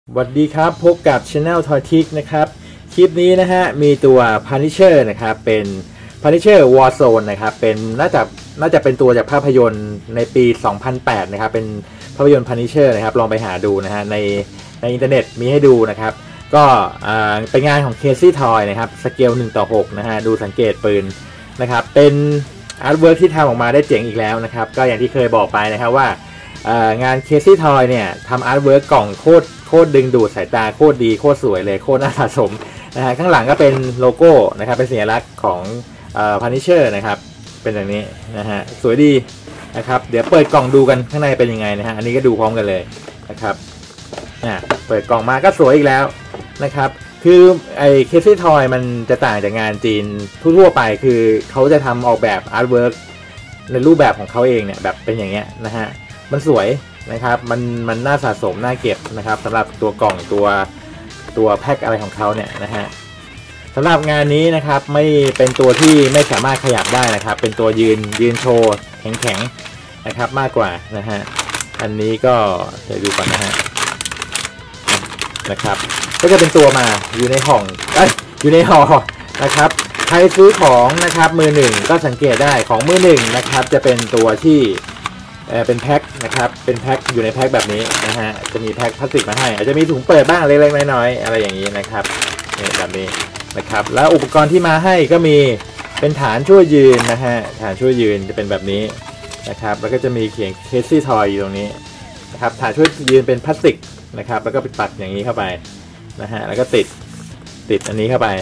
สวัสดีครับพบกับ Channel Toy Tick นะครับคลิปนี้นะฮะมีตัว Punisher นะครับเป็น Punisher Warzone นะครับเป็นน่าจะเป็นตัวจากภาพยนตร์ในปี 2008 นะครับเป็นภาพยนตร์ Punisher นะครับลองไปหาดูนะฮะในอินเทอร์เน็ตมีให้ดูนะครับก็เป็นงานของ Crazy Toy นะครับสเกล1:6นะฮะดูสังเกตปืนนะครับเป็นอาร์ตเวิร์กที่ทำออกมาได้เจ๋งอีกแล้วนะครับก็อย่างที่เคยบอกไปนะครับว่างาน Crazy Toy เนี่ยทำอาร์ตเวิร์กกล่องโคตรดึงดูดสายตาโคตรดีโคตรสวยเลยโคตรน่าสะสมนะฮะข้างหลังก็เป็นโลโก้นะครับเป็นสัญลักษณ์ของPunisher นะครับเป็นอย่างนี้นะฮะสวยดีนะครับเดี๋ยวเปิดกล่องดูกันข้างในเป็นยังไงนะฮะอันนี้ก็ดูพร้อมกันเลยนะครับเปิดกล่องมาก็สวยอีกแล้วนะครับคือไอ้ Crazy Toy มันจะต่างจากงานจีนทั่วไปคือเขาจะทำออกแบบอาร์ตเวิร์กในรูปแบบของเขาเองเนี่ยแบบเป็นอย่างเงี้ยนะฮะมันสวยนะครับมันน่าสะสมน่าเก็บนะครับสำหรับตัวกล่องตัวแพ็คอะไรของเขาเนี่ยนะฮะสำหรับงานนี้นะครับไม่เป็นตัวที่ไม่สามารถขยับได้นะครับเป็นตัวยืนโชว์แข็งนะครับมากกว่านะฮะอันนี้ก็เดี๋ยวดูก่อนนะครับก็จะเป็นตัวมาอยู่ในห่ออยู่ในห่อนะครับใครซื้อของนะครับมือหนึ่งก็สังเกตได้ของมือหนึ่งนะครับจะเป็นตัวที่เป็นแพ็คนะครับเป็นแพ็คอยู่ในแพ็คแบบนี้นะฮะจะมีแพ็คพลาสติกมาให้อาจจะมีถุงเปิดบ้างเล็กๆน้อยๆอะไรอย่างนี้นะครับนี่แบบนี้นะครับแล้วอุปกรณ์ที่มาให้ก็มีเป็นฐานช่วยยืนนะฮะฐานช่วยยืนจะเป็นแบบนี้นะครับแล้วก็จะมีเขียน Crazy Toy อยู่ตรงนี้นะครับฐานช่วยยืนเป็นพลาสติกนะครับแล้วก็ไปปัดอย่างนี้เข้าไปนะฮะแล้วก็ติดอันนี้เข้าไป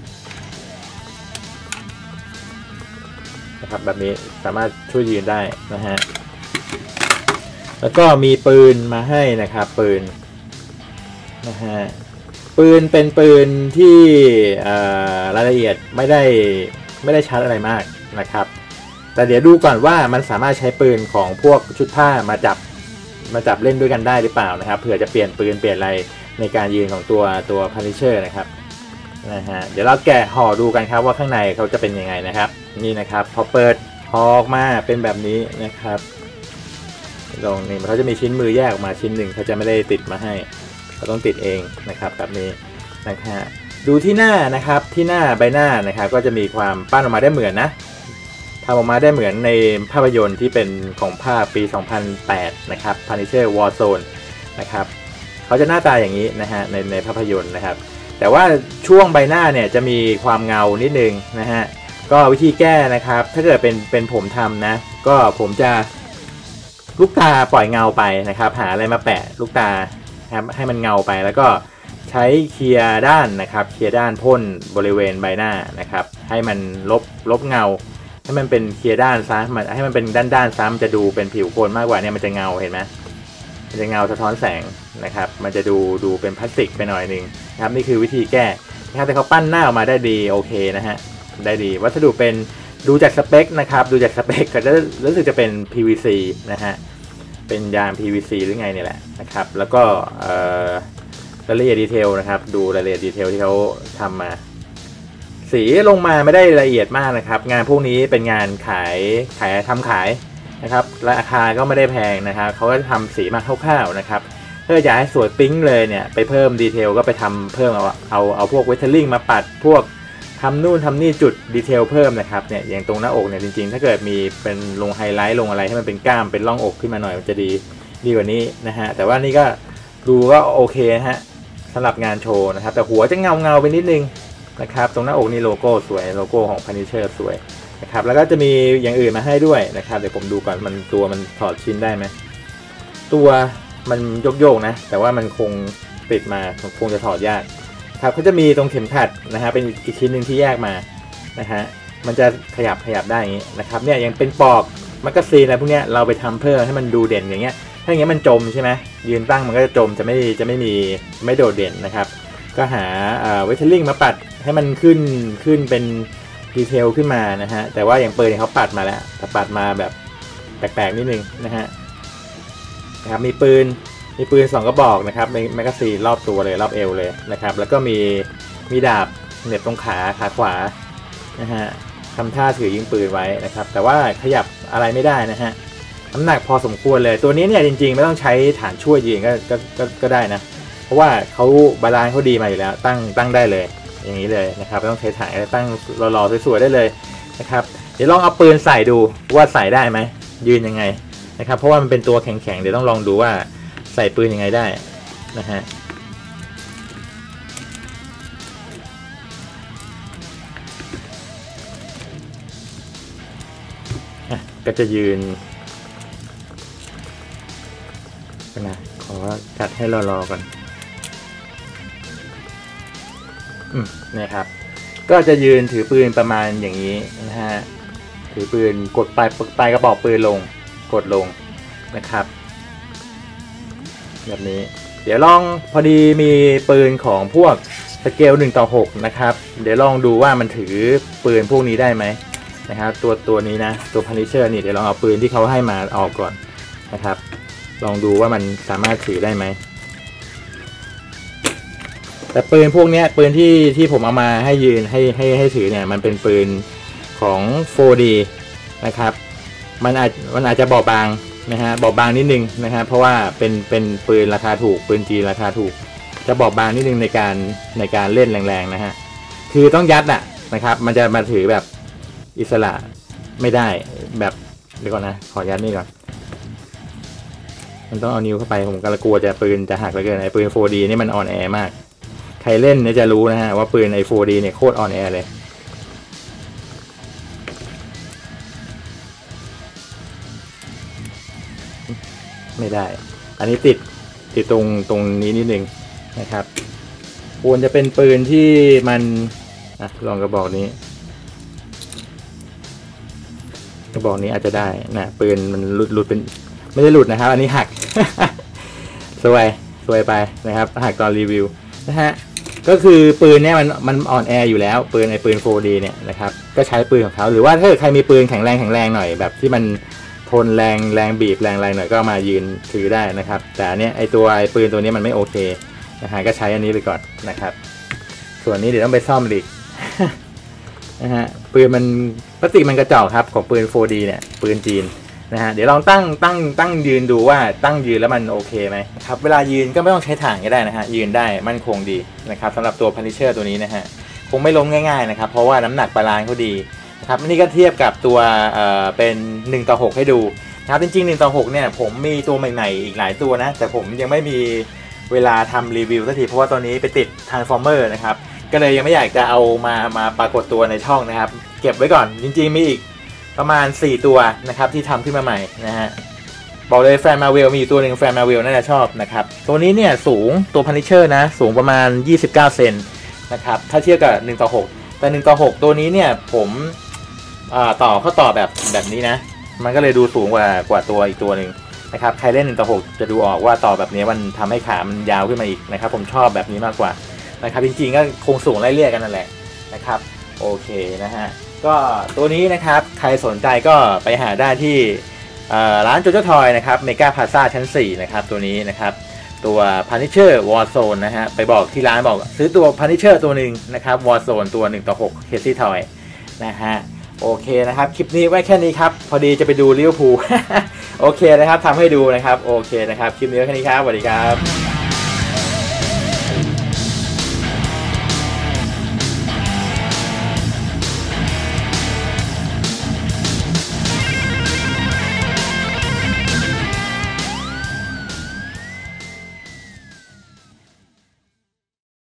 นะครับแบบนี้สามารถช่วยยืนได้นะฮะแล้วก็มีปืนมาให้นะครับปืนนะฮะปืนเป็นปืนที่รายละเอียดไม่ได้ชัดอะไรมากนะครับแต่เดี๋ยวดูก่อนว่ามันสามารถใช้ปืนของพวกชุดผ้ามาจับเล่นด้วยกันได้หรือเปล่านะครับเผื่อจะเปลี่ยนปืนเปลี่ยนอะไรในการยืนของตัว Punisher นะครับนะฮะเดี๋ยวเราแกะห่อดูกันครับว่าข้างในเขาจะเป็นยังไงนะครับนี่นะครับพอเปิดห่อออกมาเป็นแบบนี้นะครับลองนี่เขาจะมีชิ้นมือแยกออกมาชิ้นหนึ่งเขาจะไม่ได้ติดมาให้เขาต้องติดเองนะครับแบบนี้นะฮะดูที่หน้านะครับที่หน้าใบหน้านะครับก็จะมีความปั้นออกมาได้เหมือนนะทำออกมาได้เหมือนในภาพยนตร์ที่เป็นของภาคปี 2008 นะครับ Punisher Warzone นะครับเขาจะหน้าตาอย่างนี้นะฮะในภาพยนตร์นะครับแต่ว่าช่วงใบหน้าเนี่ยจะมีความเงานิดนึงนะฮะก็วิธีแก้นะครับถ้าเกิดเป็นผมทำนะก็ผมจะลูกตาปล่อยเงาไปนะครับหาอะไรมาแปะลูกตาให้มันเงาไปแล้วก็ใช้เคลียร์ด้านนะครับเคลียร์ด้านพ่นบริเวณใบหน้านะครับให้มันลบเงาให้มันเป็นเคลียร์ด้านซะให้มันเป็นด้านซ้ำจะดูเป็นผิวโคนมากกว่าเนี่ยมันจะเงาเห็นไหมมันจะเงาสะท้อนแสงนะครับมันจะดูเป็นพลาสติกไปหน่อยนึงนะครับนี่คือวิธีแก้นะครับแต่เขาปั้นหน้าออกมาได้ดีโอเคนะฮะได้ดีวัสดุเป็นดูจากสเปคนะครับดูจากสเปคก็จะรู้สึกจะเป็น PVC นะฮะเป็นยาง PVC หรือไงเนี่ยแหละนะครับแล้วก็รายละเอียดดีเทลนะครับดูรายละเอียดดีเทลที่เขาทำมาสีลงมาไม่ได้ละเอียดมากนะครับงานพวกนี้เป็นงานขายนะครับราคาก็ไม่ได้แพงนะครับเขาก็ทำสีมาคร่าวๆนะครับถ้าอยากให้สวยปิ๊งเลยเนี่ยไปเพิ่มดีเทลก็ไปทำเพิ่มเอาพวกเวทเทอร์ลิงมาปัดพวกทำนู่นทำนี่จุดดีเทลเพิ่มนะครับเนี่ยอย่างตรงหน้าอกเนี่ยจริงๆถ้าเกิดมีเป็นลงไฮไลท์ลงอะไรให้มันเป็นกล้ามเป็นร่องอกขึ้นมาหน่อยมันจะดีกว่านี้นะฮะแต่ว่านี่ก็ดูก็โอเคฮะสำหรับงานโชว์นะครับแต่หัวจะเงาไปนิดนึงนะครับตรงหน้าอกนี่โลโก้สวยโลโก้ของ Punisher สวยนะครับแล้วก็จะมีอย่างอื่นมาให้ด้วยนะครับเดี๋ยวผมดูก่อนมันถอดชิ้นได้ไหมตัวมันโยกนะแต่ว่ามันคงติดมาคงจะถอดยากครับเขาจะมีตรงเข็มขัดนะฮะเป็นอีกชิ้นหนึ่งที่แยกมานะฮะมันจะขยับได้อย่างนี้นะครับเนี่ยยังเป็นปอกแมกกาซีนอะไรพวกเนี้ยเราไปทำเพิ่มให้มันดูเด่นอย่างเงี้ยถ้าอย่างเงี้ยมันจมใช่ไหมยืนตั้งมันก็จะจมจะไม่โดดเด่นนะครับก็หาเวทเทอร์ลิงมาปัดให้มันขึ้นเป็นดีเทลขึ้นมานะฮะแต่ว่าอย่างปืนเนี่ยเขาปัดมาแล้วแต่ปัดมาแบบแปลกๆนิดนึงนะครับมีปืน2กระบอกนะครับในแมกกาซีนรอบตัวเลยรอบเอวเลยนะครับแล้วก็มีดาบเหน็บตรงขาขวานะฮะทำท่าถือยิงปืนไว้นะครับแต่ว่าขยับอะไรไม่ได้นะฮะน้ำหนักพอสมควรเลยตัวนี้เนี่ยจริงๆไม่ต้องใช้ฐานช่วยยิงก็ได้นะเพราะว่าเขาบาลานซ์เขาดีมาอยู่แล้วตั้งได้เลยอย่างนี้เลยนะครับไม่ต้องใช้ถ่ายตั้งรอๆสวยๆได้เลยนะครับเดี๋ยวลองเอาปืนใส่ดูว่าใส่ได้ไหมยืนยังไงนะครับเพราะว่ามันเป็นตัวแข็งๆเดี๋ยวต้องลองดูว่าใส่ปืนยังไงได้นะฮะก็จะยืนนะขอจัดให้รอก่อนนี่ครับก็จะยืนถือปืนประมาณอย่างนี้นะฮะถือปืนกดปลายกระบอกปืนลงกดลงนะครับแบบนี้เดี๋ยวลองพอดีมีปืนของพวกสเกล1:6นะครับเดี๋ยวลองดูว่ามันถือปืนพวกนี้ได้ไหมนะครับตัวนี้นะตัว Punisher นี่เดี๋ยวลองเอาปืนที่เขาให้มาออกก่อนนะครับลองดูว่ามันสามารถถือได้ไหมแต่ปืนพวกนี้ปืนที่ผมเอามาให้ยืนให้ถือเนี่ยมันเป็นปืนของ 4D นะครับมันอาจจะบอบบางนะฮะบอบบางนิดนึงนะครับเพราะว่าเป็นปืนราคาถูกปืนจีนราคาถูกจะบอบบางนิดนึงในการเล่นแรงๆนะฮะคือต้องยัดนะครับมันจะมาถือแบบอิสระไม่ได้แบบเดี๋ยวก่อนนะขอยัดนี่ก่อนมันต้องเอานิ้วเข้าไปผมก็กลัวจะปืนจะหักเหลือเกินไอ้ปืน 4D นี่มันอ่อนแอมากใครเล่นเนี่ยจะรู้นะฮะว่าปืนไอ้ 4D เนี่ยโคตรอ่อนแอเลยไม่ได้อันนี้ติดตรงนี้นิดนึงนะครับควรจะเป็นปืนที่มันลองกระบอกนี้กระบอกนี้อาจจะได้นะปืนมันหลุดเป็นไม่ได้หลุดนะครับอันนี้หัก สวยไปนะครับหักตอนรีวิวนะฮะก็คือปืนเนี่ยมันอ่อนแออยู่แล้วปืน 4D เนี่ยนะครับก็ใช้ปืนของเขาหรือว่าถ้าใครมีปืนแข็งแรงหน่อยแบบที่มันทนแรงบีบแรงหน่อยก็มายืนถือได้นะครับแต่เนี่ยไอปืนตัวนี้มันไม่โอเคนะฮะก็ใช้อันนี้ไปก่อนนะครับส่วนนี้เดี๋ยวต้องไปซ่อมอีก นะฮะปืนมันพลาสติกมันกระจอกครับของปืน 4D เนี่ยปืนจีนนะฮะเดี๋ยวลองตั้งยืนดูว่าตั้งยืนแล้วมันโอเคไหมครับเวลายืนก็ไม่ต้องใช้ถ่านก็ได้นะฮะยืนได้มั่นคงดีนะครับสำหรับตัว Punisher ตัวนี้นะฮะคงไม่ล้มง่ายๆนะครับเพราะว่าน้ำหนักบาลานซ์เขาดีนะครับนี่ก็เทียบกับตัวเป็น1:6ให้ดูนะครับจริงๆ1:6เนี่ยผมมีตัวใหม่ๆอีกหลายตัวนะแต่ผมยังไม่มีเวลาทำรีวิวสักทีเพราะว่าตอนนี้ไปติด Transformer นะครับก็เลยยังไม่อยากจะเอามาปรากฏตัวในช่องนะครับเก็บไว้ก่อนจริงๆมีอีกประมาณ4ตัวนะครับที่ทำขึ้นมาใหม่นะฮะบอกเลยแฟนมาเวลมีตัวหนึ่งแฟนมาเวลน่าจะชอบนะครับตัวนี้เนี่ยสูงตัว Punisher นะสูงประมาณ29เซนนะครับถ้าเทียบกับ1:6แต่1:6ตัวนี้เนี่ยผมเขาต่อแบบนี้นะมันก็เลยดูสูงกว่าตัวอีกตัวหนึ่งนะครับใครเล่น1:6จะดูออกว่าต่อแบบนี้มันทำให้ขามันยาวขึ้นมาอีกนะครับผมชอบแบบนี้มากกว่านะครับจริงๆก็คงสูงไล่เลี่ยกันนั่นแหละนะครับโอเคนะฮะก็ตัวนี้นะครับใครสนใจก็ไปหาได้ที่ร้านโจโจ้ทอยนะครับเมกาพลาซ่าชั้น4นะครับตัวนี้นะครับตัว Punisher Warzone นะฮะไปบอกที่ร้านบอกซื้อตัว Punisher ตัวหนึ่งนะครับ Warzone ตัว1:6 Crazy Toy นะฮะโอเคนะครับคลิปนี้ไว้แค่นี้ครับพอดีจะไปดูลิเวอร์พูล โอเคนะครับทำให้ดูนะครับโอเคนะครับคลิปนี้ไว้แค่นี้ครับสวัสดีครับ